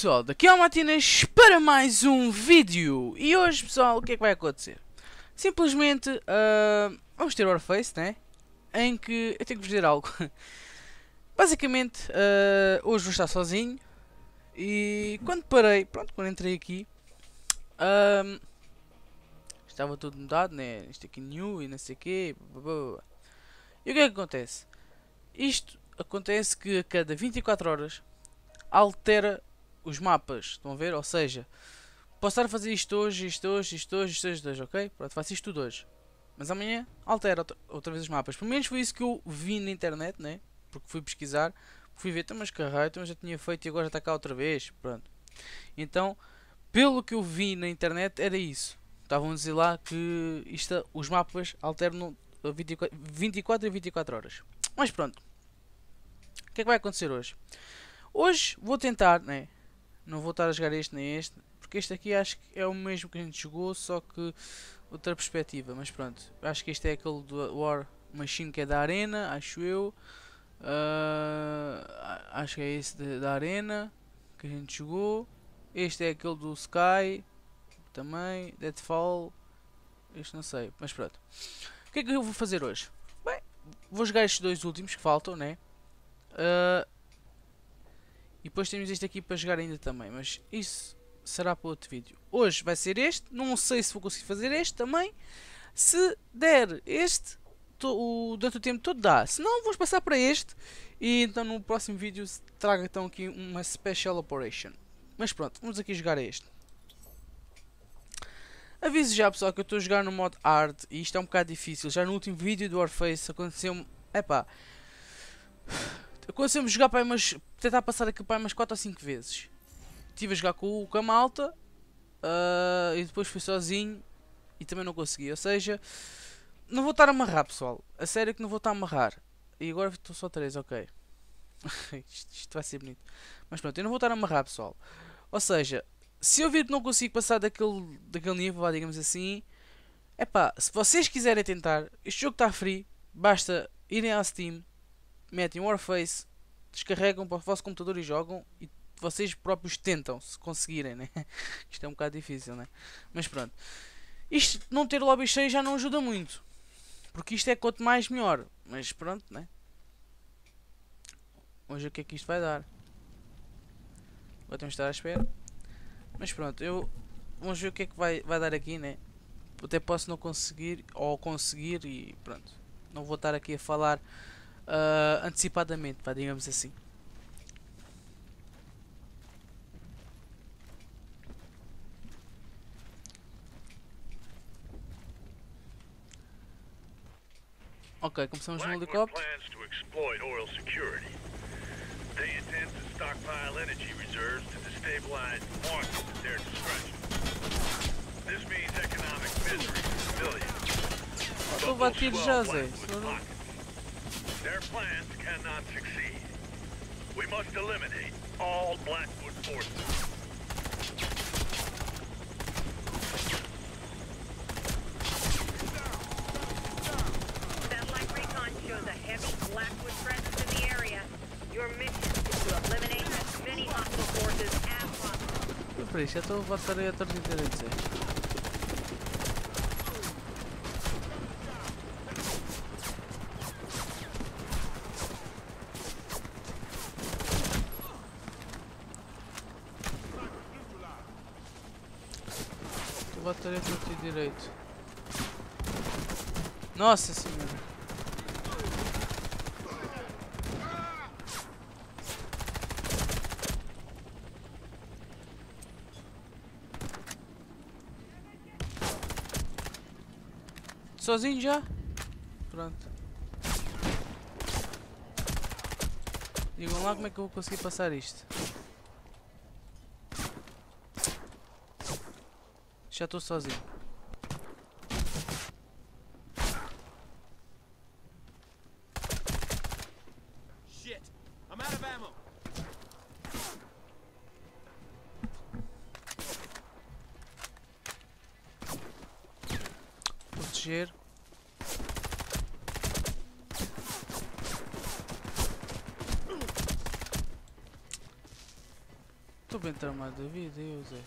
pessoal, daqui é o Matinas para mais um vídeo. E hoje pessoal, o que é que vai acontecer? Simplesmente vamos ter Warface, né? Em que eu tenho que vos dizer algo. Basicamente, hoje vou estar sozinho. E quando parei, pronto, quando entrei aqui estava tudo mudado, né? Isto aqui new e não sei o quê. E o que é que acontece? Isto acontece que a cada 24 horas altera os mapas, estão a ver? Ou seja, posso estar a fazer isto hoje, ok? Pronto, faço isto tudo hoje. Mas amanhã altera outra vez os mapas. Pelo menos foi isso que eu vi na internet, né? Porque fui pesquisar, fui ver, mas que raio, então já tinha feito e agora já está cá outra vez. Pronto. Então, pelo que eu vi na internet, era isso. Estavam a dizer lá que os mapas alternam 24 e 24 horas. Mas pronto. O que é que vai acontecer hoje? Hoje vou tentar, né? Não vou estar a jogar este nem este, porque este aqui acho que é o mesmo que a gente jogou, só que outra perspectiva. Mas pronto, acho que este é aquele do War Machine que é da Arena, acho eu. Acho que é esse da Arena que a gente jogou. Este é aquele do Sky também, Deadfall. Este não sei, mas pronto. O que é que eu vou fazer hoje? Bem, vou jogar estes dois últimos que faltam, né? E depois temos este aqui para jogar ainda também, mas isso será para outro vídeo. Hoje vai ser este, não sei se vou conseguir fazer este também. Se der este, durante o tempo todo dá. Se não, vamos passar para este. E então no próximo vídeo trago então aqui uma Special Operation. Mas pronto, vamos aqui jogar este. Aviso já pessoal que eu estou a jogar no modo hard e isto é um bocado difícil. Já no último vídeo do Warface aconteceu-me... Epá... Aconteceu-me jogar para umas... Tentar passar aqui para umas 4 ou 5 vezes. Estive a jogar com a malta. E depois fui sozinho. E também não consegui. Ou seja... Não vou estar a amarrar pessoal. A sério que não vou estar a amarrar. E agora estou só 3, ok. isto vai ser bonito. Mas pronto, eu não vou estar a amarrar pessoal. Ou seja... Se eu vir que não consigo passar daquele nível, digamos assim... Epá, se vocês quiserem tentar... Este jogo está free. Basta irem à Steam... Metem Warface, descarregam para o vosso computador e jogam, e vocês próprios tentam, se conseguirem, né? Isto é um bocado difícil, né? Mas pronto. Isto, não ter lobby cheio já não ajuda muito. Porque isto é quanto mais melhor. Mas pronto, né? Vamos ver o que é que isto vai dar. Agora temos de estar à espera. Mas pronto, vamos ver o que é que vai dar aqui, né? Até posso não conseguir, ou conseguir, e pronto. Não vou estar aqui a falar... antecipadamente, pá, digamos assim. Ok, começamos no helicóptero. Estou a bater já, Zé. Their plans cannot succeed. We must eliminate all Blackwood forces. Satellite recon shows a heavy Blackwood presence in the area. Your mission is to eliminate as many hostile forces as possible. Por isso, já estou a passar aí a torre inteira de Zé. Bateria para ti direito. Nossa senhora. Sozinho já? Pronto. Digam lá como é que eu vou conseguir passar isto. Já estou sozinho. Shit, I'm out of ammo. Proteger. estou bem tramado da vida, eu Zé.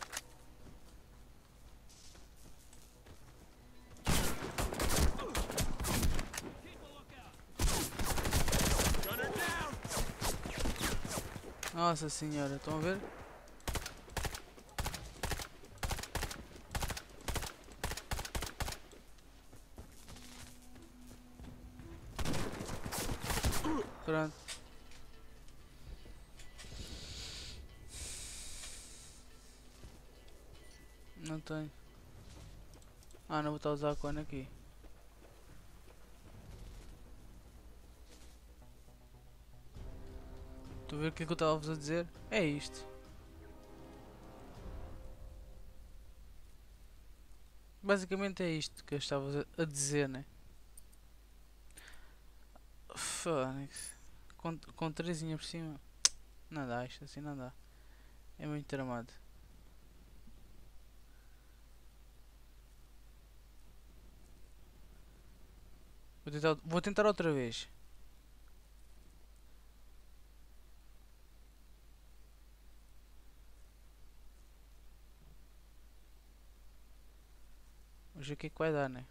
Gunner down! Nossa senhora, estão a ver? Pronto. Não tenho. Ah, não vou estar a usar a cone aqui. Estou a ver o que é que eu estava a dizer? É isto. Basicamente é isto que eu estava a dizer, né? Fónix. Com 3 por cima. Não dá, isto assim não dá. É muito tramado. Vou tentar outra vez. Vamos ver o que é que vai dar, né?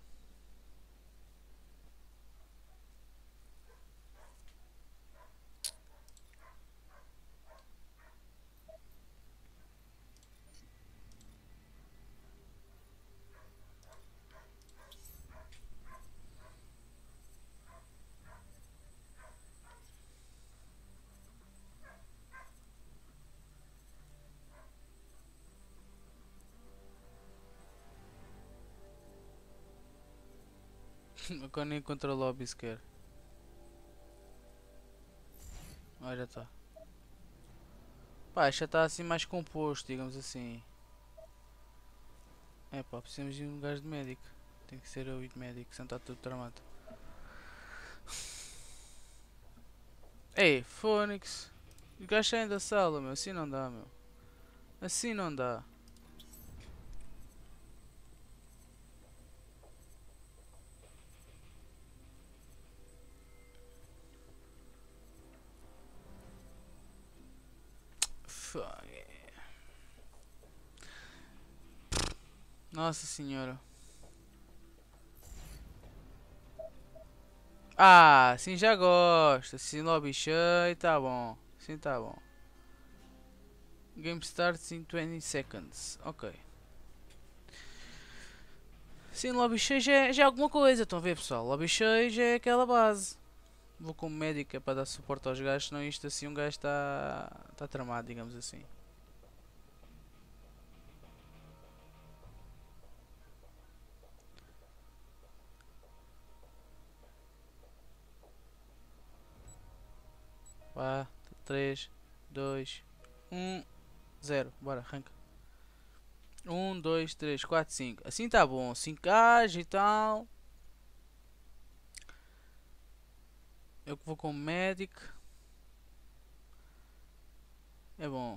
Agora nem encontro o lobby sequer. Olha, tá. Pá, já está assim mais composto, digamos assim. É pá, precisamos de um gajo de médico. Tem que ser eu de médico, senão está tudo tramado. Ei, Fónix. O gajo sai da sala, meu. Assim não dá, meu. Assim não dá. Fuck. Nossa senhora. Ah, sim já gosto. Sim, lobby cheio, tá bom. Sim, tá bom. Game starts in 20 seconds. Ok. Sim, lobby cheio já é alguma coisa. Estão a ver, pessoal? Lobby cheio já é aquela base. Vou como médica para dar suporte aos gajos, senão isto assim um gajo está tramado, digamos assim. Vá, 3, 2, 1, 0. Bora, arranca. 1, 2, 3, 4, 5. Assim tá bom. 5K e tal. Eu que vou como médico. É bom.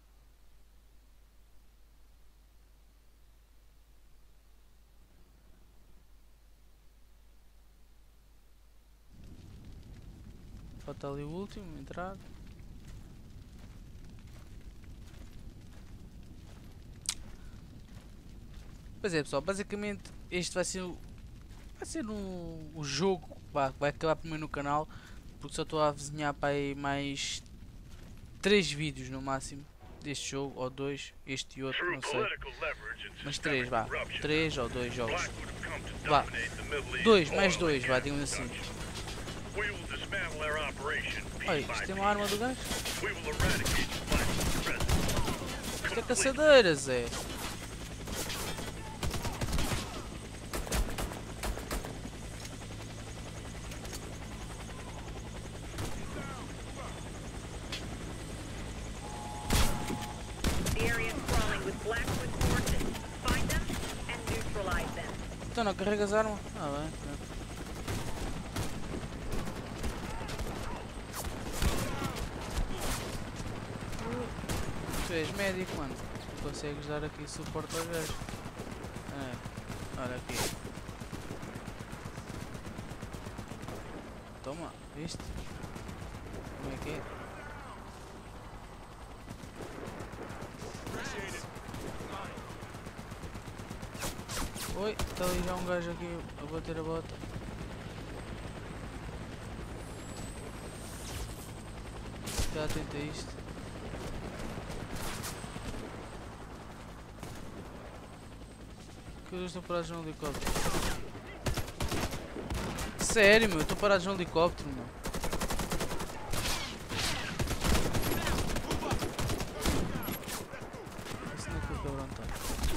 Falta ali o último, entrada. Pois é, pessoal, basicamente este vai ser o jogo que vai acabar primeiro no canal, porque só estou a desenhar para aí mais 3 vídeos no máximo deste jogo, ou 2, este e outro, não sei, mas 3, vá, 3 ou 2 jogos, vá, 2 mais 2, vá, digamos assim. Olha, isto tem uma arma do gajo? Isto é caçadeira, Zé. Então não carregas a arma? Ah, bem, pronto. Tu és médico, mano. Tu consegues dar aqui suporte aos gajos. É, olha aqui. Toma, viste? Como é que é? Oi, está ali já um gajo aqui a bater a bota. Já atento a isto. Que eles estão parados no helicóptero. Sério, meu, estou parados no helicóptero, meu. Esse não é que o cabrão está.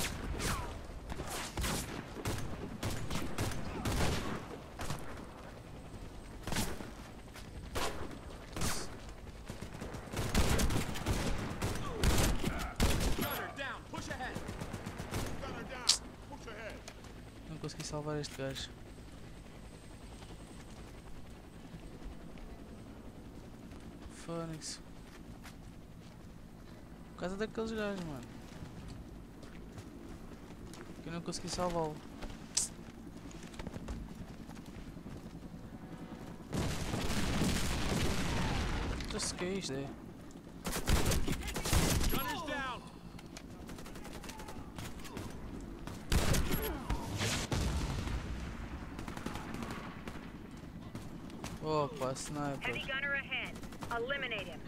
Gunner down. Push ahead. Gunner down. Push ahead. Não consegui salvar este gajo. Fónix. Por causa daqueles gajos, mano. Que eu não consegui salvá-lo. Então se que é isto, é? Gunner's down. Opa, sniper. Heavy gunner ahead. Eliminate him.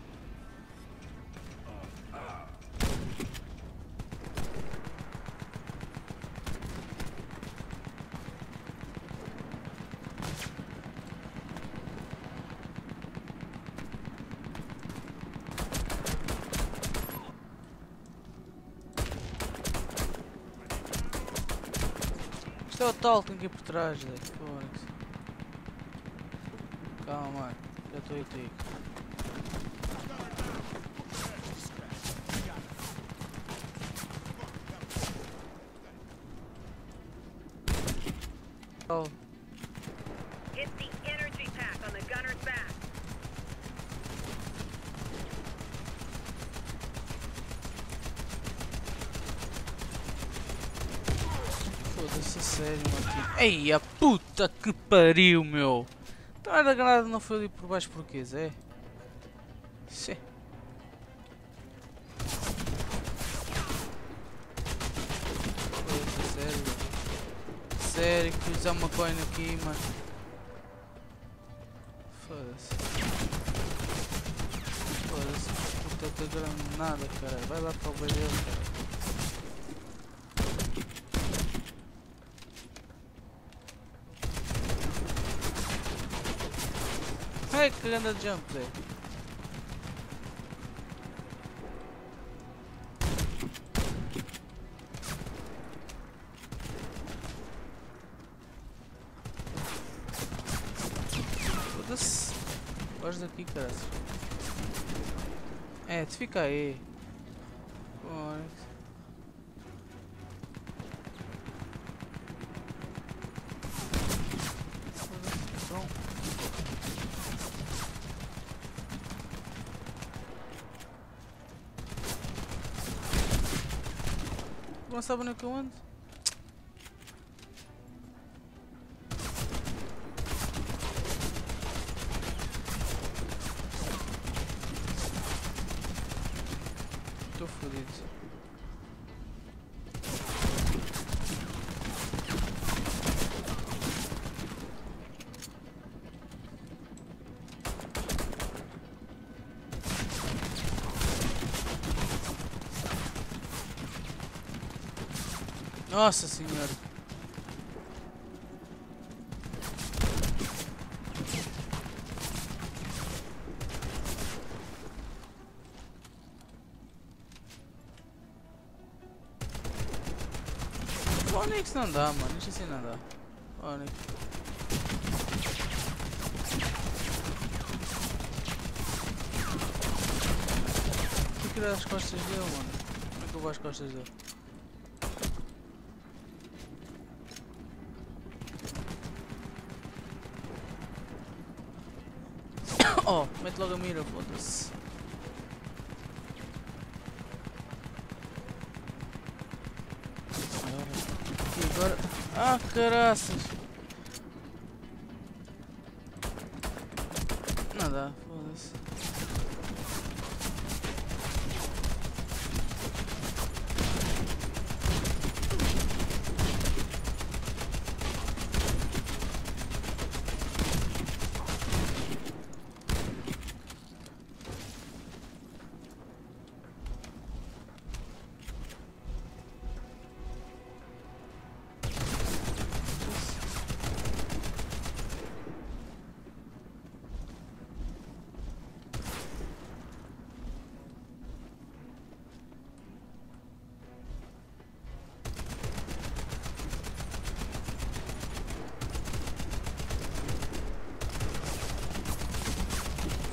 Isto é o tal que tem aqui por trás, né? Fónix. Calma, mano. Já estou aí. Oh, Hit the energy pack on the gunner's back. foda-se, a sério, mano. Ei, a puta que pariu, meu. Então a granada não foi ali por baixo porquê, Zé? Sim. Foda-se, sério. Sério que usar uma coin aqui, mano. Foda-se. Foda-se. Puta que granada, caralho. Vai lá para o beiro dele, cara. Ai, que grande jump, Zé. Foda-se. Gosto daqui, cara. É, tu fica aí. Foda-se. Pronto. Não sabe onde é que eu ando? Estou fodido. Nossa senhora. Onix não dá, mano. Isto assim não dá. Onix. Vou tirar as costas dele, mano. Como é que eu vou às costas dele? Oh, mete logo a mira, foda-se. E agora... Ah, caraças! Não dá, foda-se.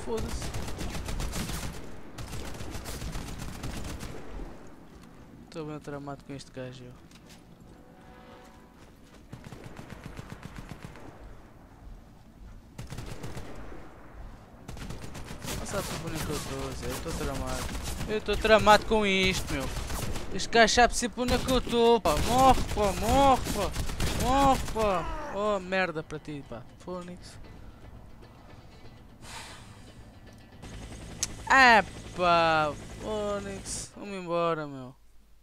Foda-se. Estou bem tramado com este gajo. Sabe o boneco que eu estou a dizer? Eu estou tramado. Eu estou tramado com isto, meu. Este gajo sabe sempre onde é que eu estou, pá. Morre, pá, morre, pá. Morre, pá. Oh, merda para ti, pá. Fónix. Ah, pá. Fónix. Vamos embora, meu.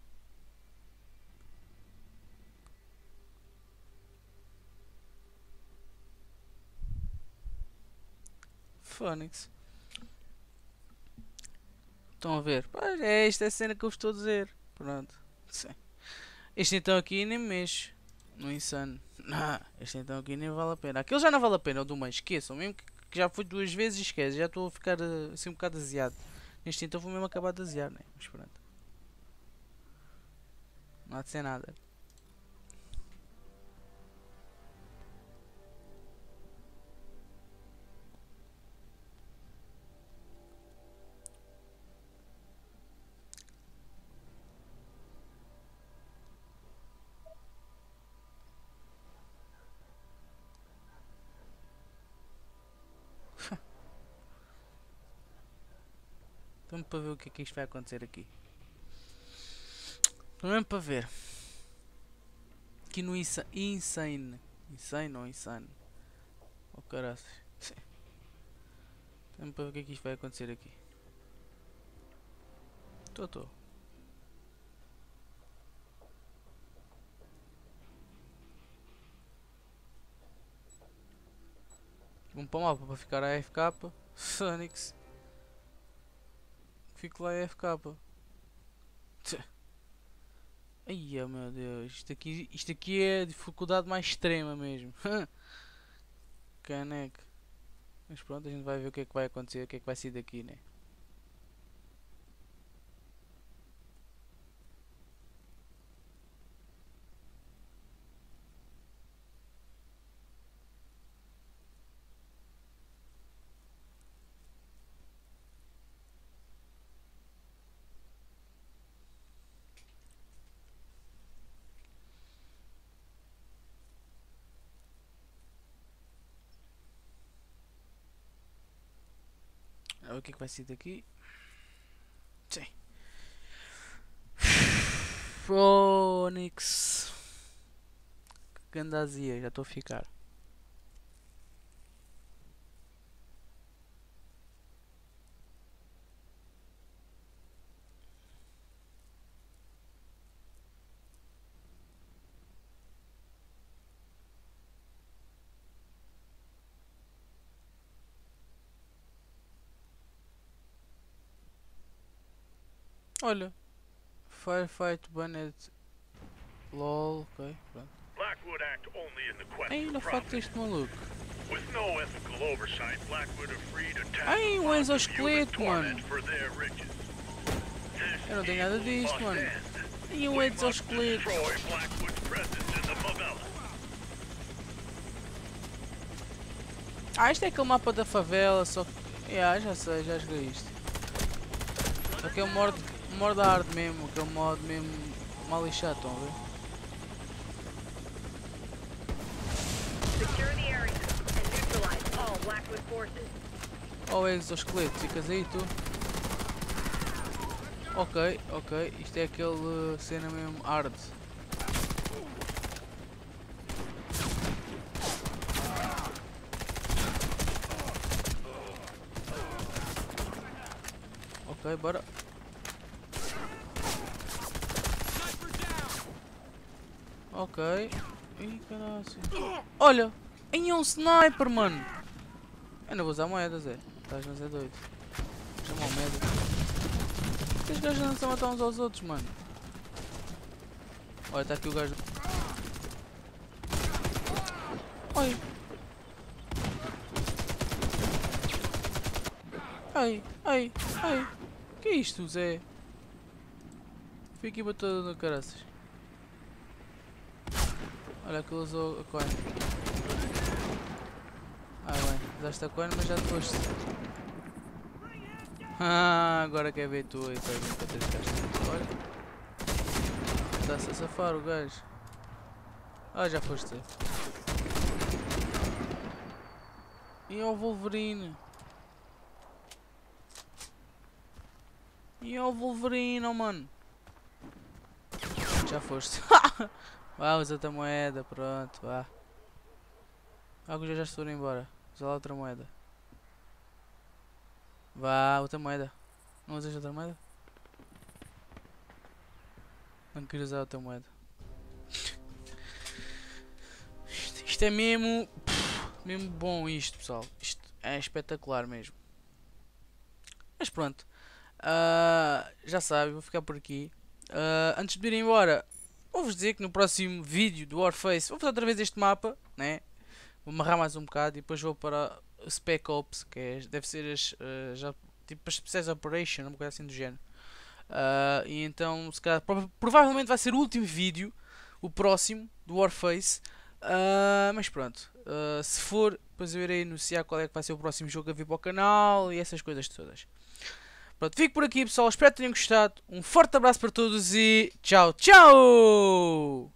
Fónix. Estão a ver? Pois é, esta é a cena que eu vos estou a dizer. Pronto. Sim. Este então aqui nem me mexo. No Insano. Não, este então aqui nem vale a pena. Aquele já não vale a pena, o do meio. Esqueçam. Mesmo que já fui 2 vezes e esquece. Já estou a ficar assim um bocado aziado. Neste então vou mesmo acabar de aziar, né? Mas pronto. Não há de ser nada. Estamos para ver o que é que isto vai acontecer aqui. Mesmo para ver. Aqui no Insane. Insane ou Insane? Oh caraças. Estamos para ver o que é que isto vai acontecer aqui. Estou. Vamos para o mapa para ficar a AFK. Sonics. Fico lá a AFK. Ai meu Deus, isto aqui é a dificuldade mais extrema mesmo. Caneco. Mas pronto, a gente vai ver o que é que vai acontecer, o que é que vai sair daqui, né? Olha o que é que vai sair daqui. Sim. Fónix. Que gandazia, já estou a ficar. Olha. Firefight banned. LOL, ok, pronto. Blackwood act only in the quest Ai, for olha o facto profit. deste maluco. With no ethical oversight, Blackwood are free to tap Ai, o upon exoesqueleto, the torment mano. for their riches. This Eu não tenho nada evil disto, must mano. end. E o We must exoesqueleto. destroy Blackwood's presence in the favela. Ah, isto é aquele mapa da favela, só que... já sei, já joguei isto. Só que é um modo hard mesmo, aquele modo mesmo mal lixado, estão a ver? Secure the area and neutralize all Blackwood forces. Oh, exoesqueleto, ficas aí tu? Ok, isto é aquele cena mesmo hard. Ok, bora. Ok. Ih, caralho. Olha! Em um sniper, mano! Eu não vou usar moedas, é. Estás a ser doido. Chama o médico. Estes gajos não estão a matar uns aos outros, mano. Olha, está aqui o gajo. Olha. Ai. Que é isto, Zé? Fica aqui batendo no caraças. Olha que ele usou a coin. Ah bem, usaste a coin mas já te foste. Agora quer ver tu aí, tá vendo para ter castas. Olha. Está-se a safar o gajo. Ah, já foste. E ao Wolverine. E ao Wolverine, oh, mano. Já foste. Vá, usa outra moeda, pronto, vá. Alguns já estão embora. Usa lá outra moeda. Vá, outra moeda. Não usas outra moeda? Não queria usar outra moeda. Isto é mesmo... mesmo bom isto, pessoal. Isto é espetacular mesmo. Mas pronto. Já sabem, vou ficar por aqui. Antes de ir embora, vou-vos dizer que no próximo vídeo do Warface vou fazer outra vez este mapa, né? Vou amarrar mais um bocado e depois vou para o Spec Ops, que é, deve ser as, tipo as Special Operation, uma coisa assim do género. E então, se calhar, provavelmente vai ser o último vídeo, o próximo, do Warface. Mas pronto, se for, depois eu irei anunciar qual é que vai ser o próximo jogo a vir para o canal e essas coisas todas. Pronto, fico por aqui, pessoal, espero que tenham gostado. Um forte abraço para todos e tchau, tchau!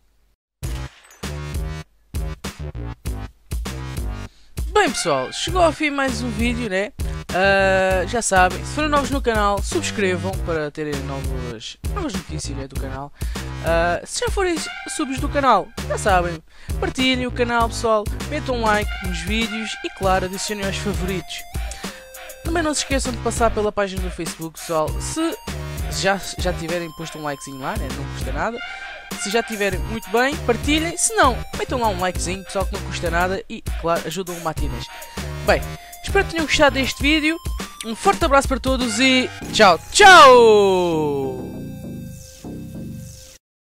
Bem, pessoal, chegou ao fim mais um vídeo, né? Já sabem, se forem novos no canal, subscrevam para terem novas notícias, né, do canal. Se já forem subs do canal, já sabem, partilhem o canal, pessoal, metam um like nos vídeos e, claro, adicionem aos favoritos. Também não se esqueçam de passar pela página do Facebook, pessoal. Se já tiverem posto um likezinho lá, né, não custa nada. Se já tiverem, muito bem, partilhem. Se não, metam lá um likezinho, pessoal, que não custa nada e, claro, ajudam o Matinas. Bem, espero que tenham gostado deste vídeo. Um forte abraço para todos e tchau, tchau!